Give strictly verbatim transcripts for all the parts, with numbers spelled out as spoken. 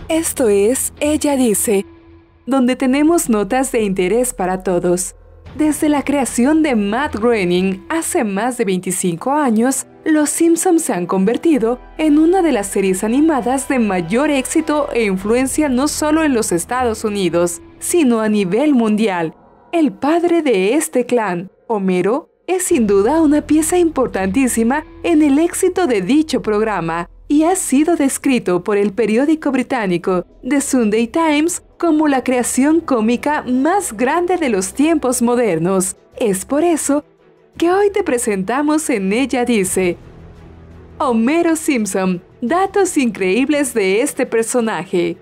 Esto es Ella Dice, donde tenemos notas de interés para todos. Desde la creación de Matt Groening hace más de veinticinco años, Los Simpsons se han convertido en una de las series animadas de mayor éxito e influencia no solo en los Estados Unidos, sino a nivel mundial. El padre de este clan, Homero, es sin duda una pieza importantísima en el éxito de dicho programa y ha sido descrito por el periódico británico The Sunday Times como la creación cómica más grande de los tiempos modernos. Es por eso que hoy te presentamos en Ella Dice, Homero Simpson, datos increíbles de este personaje.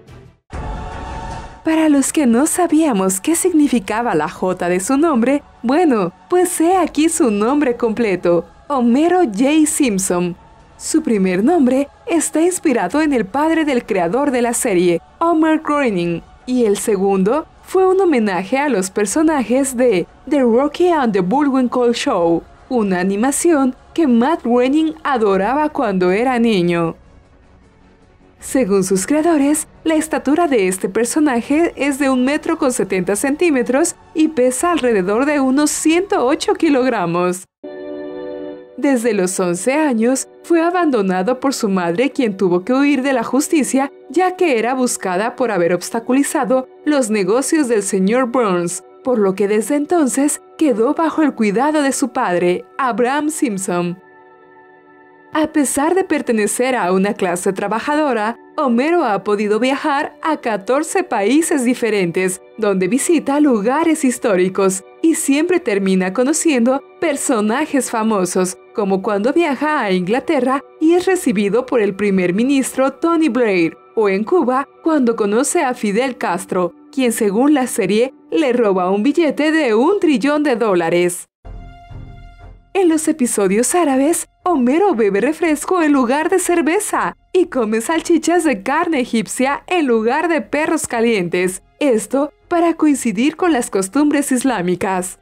Para los que no sabíamos qué significaba la J de su nombre, bueno, pues he aquí su nombre completo, Homero J. Simpson. Su primer nombre está inspirado en el padre del creador de la serie, Homer Groening, y el segundo fue un homenaje a los personajes de The Rocky and the Bullwinkle Show, una animación que Matt Groening adoraba cuando era niño. Según sus creadores, la estatura de este personaje es de un metro con setenta centímetros y pesa alrededor de unos ciento ocho kilogramos. Desde los once años, fue abandonado por su madre, quien tuvo que huir de la justicia, ya que era buscada por haber obstaculizado los negocios del señor Burns, por lo que desde entonces quedó bajo el cuidado de su padre, Abraham Simpson. A pesar de pertenecer a una clase trabajadora, Homero ha podido viajar a catorce países diferentes, donde visita lugares históricos y siempre termina conociendo personajes famosos, como cuando viaja a Inglaterra y es recibido por el primer ministro Tony Blair, o en Cuba cuando conoce a Fidel Castro, quien según la serie le roba un billete de un trillón de dólares. En los episodios árabes, Homero bebe refresco en lugar de cerveza y come salchichas de carne egipcia en lugar de perros calientes, esto para coincidir con las costumbres islámicas.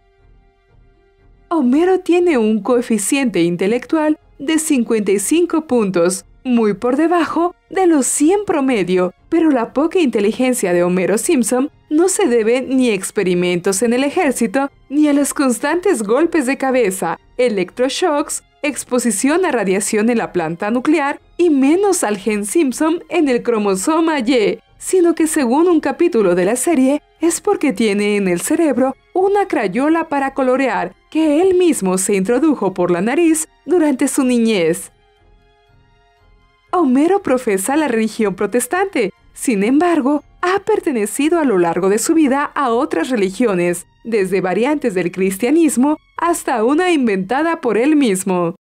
Homero tiene un coeficiente intelectual de cincuenta y cinco puntos, muy por debajo de los cien promedio, pero la poca inteligencia de Homero Simpson no se debe ni a experimentos en el ejército, ni a los constantes golpes de cabeza, electroshocks, exposición a radiación en la planta nuclear y menos al gen Simpson en el cromosoma Y, sino que según un capítulo de la serie, es porque tiene en el cerebro una crayola para colorear que él mismo se introdujo por la nariz durante su niñez. Homero profesa la religión protestante, sin embargo, ha pertenecido a lo largo de su vida a otras religiones, desde variantes del cristianismo hasta una inventada por él mismo.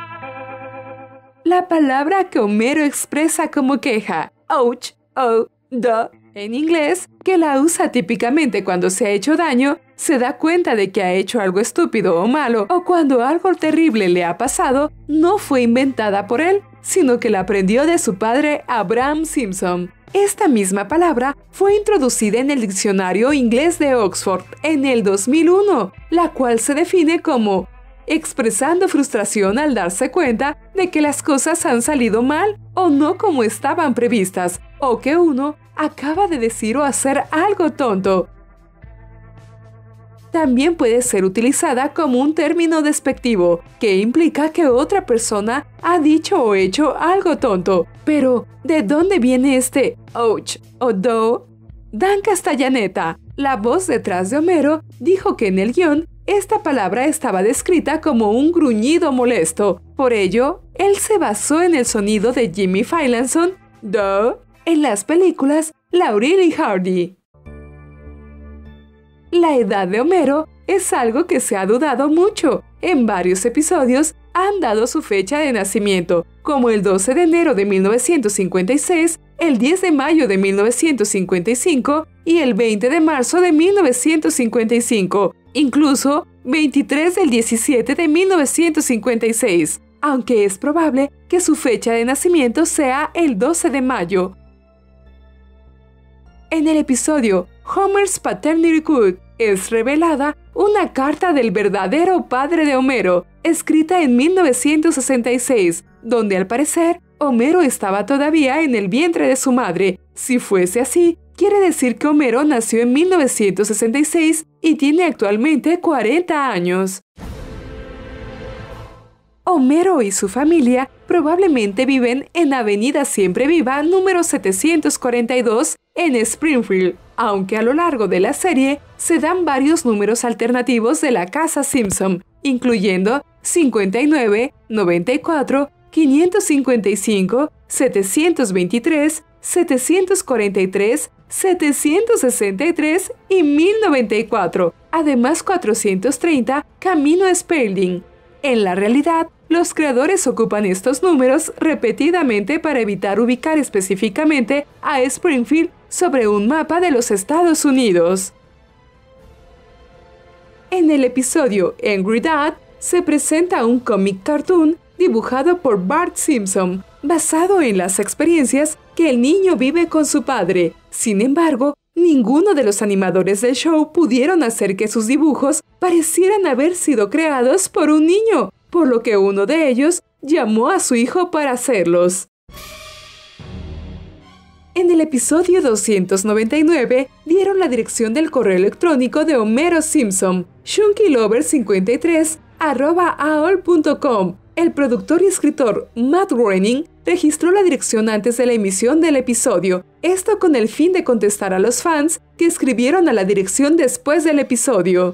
La palabra que Homero expresa como queja, ouch, oh, duh, en inglés, que la usa típicamente cuando se ha hecho daño, se da cuenta de que ha hecho algo estúpido o malo, o cuando algo terrible le ha pasado, no fue inventada por él, sino que la aprendió de su padre Abraham Simpson. Esta misma palabra fue introducida en el diccionario inglés de Oxford en el dos mil uno, la cual se define como expresando frustración al darse cuenta de que las cosas han salido mal o no como estaban previstas, o que uno acaba de decir o hacer algo tonto. También puede ser utilizada como un término despectivo, que implica que otra persona ha dicho o hecho algo tonto. Pero, ¿de dónde viene este ouch o do? Dan Castellaneta, la voz detrás de Homero, dijo que en el guión esta palabra estaba descrita como un gruñido molesto. Por ello, él se basó en el sonido de Jimmy Fallon, do, en las películas Laurel y Hardy. La edad de Homero es algo que se ha dudado mucho. En varios episodios han dado su fecha de nacimiento, como el doce de enero de mil novecientos cincuenta y seis, el diez de mayo de mil novecientos cincuenta y cinco y el veinte de marzo de mil novecientos cincuenta y cinco, incluso veintitrés del diecisiete de mil novecientos cincuenta y seis, aunque es probable que su fecha de nacimiento sea el doce de mayo. En el episodio Homer's Paternity Code es revelada una carta del verdadero padre de Homero, escrita en mil novecientos sesenta y seis, donde al parecer Homero estaba todavía en el vientre de su madre. Si fuese así, quiere decir que Homero nació en mil novecientos sesenta y seis y tiene actualmente cuarenta años. Homero y su familia probablemente viven en Avenida Siempre Viva número setecientos cuarenta y dos en Springfield, aunque a lo largo de la serie se dan varios números alternativos de la casa Simpson, incluyendo cincuenta y nueve, noventa y cuatro, quinientos cincuenta y cinco, setecientos veintitrés, setecientos cuarenta y tres, setecientos sesenta y tres y mil noventa y cuatro, además cuatrocientos treinta camino a Spalding. En la realidad, los creadores ocupan estos números repetidamente para evitar ubicar específicamente a Springfield sobre un mapa de los Estados Unidos. En el episodio Angry Dad se presenta un cómic cartoon dibujado por Bart Simpson, basado en las experiencias que el niño vive con su padre. Sin embargo, ninguno de los animadores del show pudieron hacer que sus dibujos parecieran haber sido creados por un niño, por lo que uno de ellos llamó a su hijo para hacerlos. En el episodio doscientos noventa y nueve dieron la dirección del correo electrónico de Homero Simpson, shunkylover cincuenta y tres arroba a o l punto com. El productor y escritor Matt Groening registró la dirección antes de la emisión del episodio, esto con el fin de contestar a los fans que escribieron a la dirección después del episodio.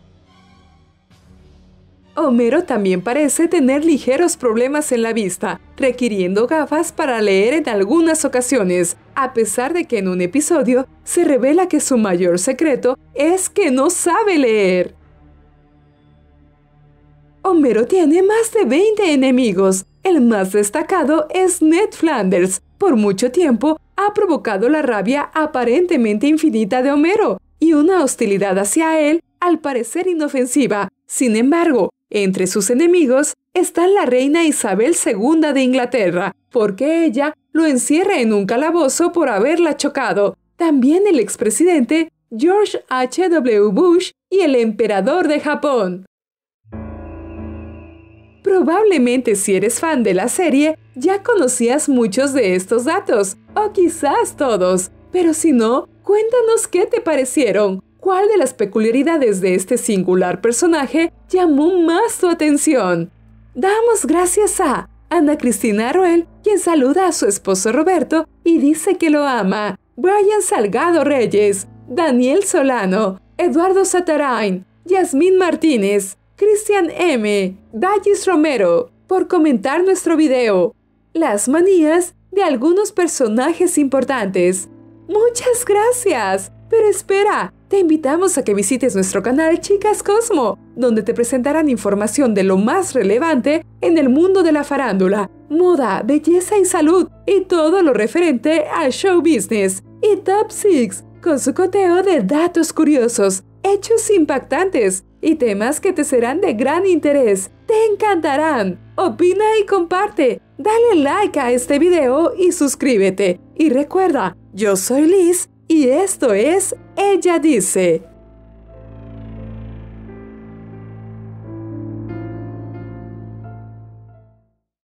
Homero también parece tener ligeros problemas en la vista, requiriendo gafas para leer en algunas ocasiones, a pesar de que en un episodio se revela que su mayor secreto es que no sabe leer. Homero tiene más de veinte enemigos. El más destacado es Ned Flanders. Por mucho tiempo ha provocado la rabia aparentemente infinita de Homero y una hostilidad hacia él, al parecer inofensiva. Sin embargo, entre sus enemigos está la reina Isabel segunda de Inglaterra, porque ella lo encierra en un calabozo por haberla chocado. También el expresidente George H W Bush y el emperador de Japón. Probablemente si eres fan de la serie, ya conocías muchos de estos datos, o quizás todos, pero si no, cuéntanos qué te parecieron. ¿Cuál de las peculiaridades de este singular personaje llamó más tu atención? Damos gracias a Ana Cristina Aruel, quien saluda a su esposo Roberto y dice que lo ama, Brian Salgado Reyes, Daniel Solano, Eduardo Satarain, Yasmín Martínez, Cristian M., Dallis Romero, por comentar nuestro video. Las manías de algunos personajes importantes. ¡Muchas gracias! Pero espera, te invitamos a que visites nuestro canal Chicas Cosmo, donde te presentarán información de lo más relevante en el mundo de la farándula, moda, belleza y salud, y todo lo referente al show business. Y Top seis, con su conteo de datos curiosos, hechos impactantes y temas que te serán de gran interés. Te encantarán. Opina y comparte. Dale like a este video y suscríbete. Y recuerda, yo soy Liz y esto es Ella Dice.